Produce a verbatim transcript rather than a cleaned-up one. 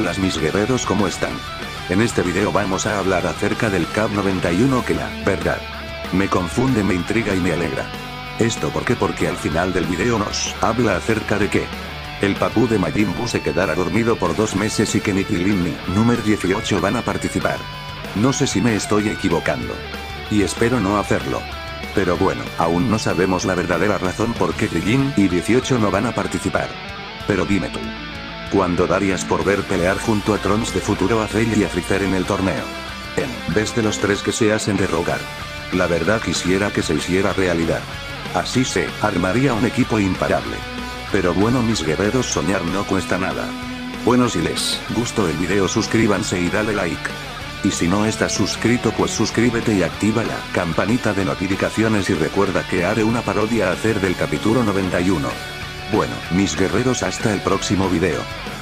Hola mis guerreros, ¿cómo están? En este video vamos a hablar acerca del Cap noventa y uno que la verdad me confunde, me intriga y me alegra. ¿Esto por qué? Porque al final del video nos habla acerca de que el papú de Majin Buu se quedará dormido por dos meses y que ni Krillin ni número dieciocho van a participar. No sé si me estoy equivocando. Y espero no hacerlo. Pero bueno, aún no sabemos la verdadera razón por qué Krillin y dieciocho no van a participar. Pero dime tú, ¿cuándo darías por ver pelear junto a Trunks de futuro a Cell y a Freezer en el torneo? En vez de los tres que se hacen de rogar. La verdad quisiera que se hiciera realidad. Así se armaría un equipo imparable. Pero bueno mis guerreros, soñar no cuesta nada. Bueno, si les gustó el video suscríbanse y dale like. Y si no estás suscrito pues suscríbete y activa la campanita de notificaciones y recuerda que haré una parodia a hacer del capítulo noventa y uno. Bueno, mis guerreros, hasta el próximo video.